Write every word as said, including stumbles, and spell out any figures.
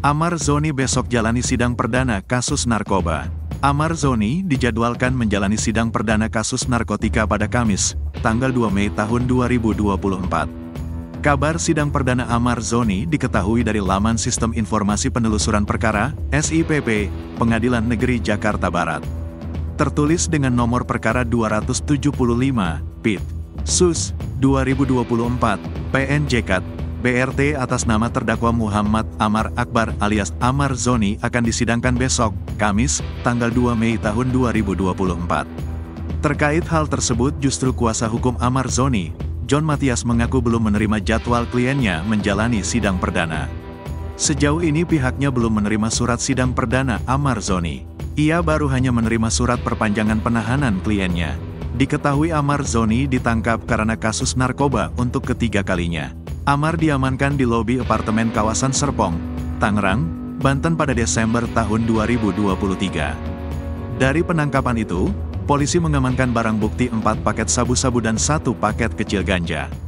Amar Zoni besok jalani sidang perdana kasus narkoba. Amar Zoni dijadwalkan menjalani sidang perdana kasus narkotika pada Kamis, tanggal dua Mei tahun dua ribu dua puluh empat. Kabar sidang perdana Amar Zoni diketahui dari laman Sistem Informasi Penelusuran Perkara, S I P P, Pengadilan Negeri Jakarta Barat. Tertulis dengan nomor perkara dua ratus tujuh puluh lima, P I T, Sus, dua ribu dua puluh empat, P N J K A T, B R T atas nama terdakwa Muhammad Amar Akbar alias Amar Zoni akan disidangkan besok, Kamis, tanggal dua Mei tahun dua ribu dua puluh empat. Terkait hal tersebut justru kuasa hukum Amar Zoni, John Matias mengaku belum menerima jadwal kliennya menjalani sidang perdana. Sejauh ini pihaknya belum menerima surat sidang perdana Amar Zoni. Ia baru hanya menerima surat perpanjangan penahanan kliennya. Diketahui Amar Zoni ditangkap karena kasus narkoba untuk ketiga kalinya. Amar diamankan di lobi apartemen kawasan Serpong, Tangerang, Banten pada Desember tahun dua ribu dua puluh tiga. Dari penangkapan itu, polisi mengamankan barang bukti empat paket sabu-sabu dan satu paket kecil ganja.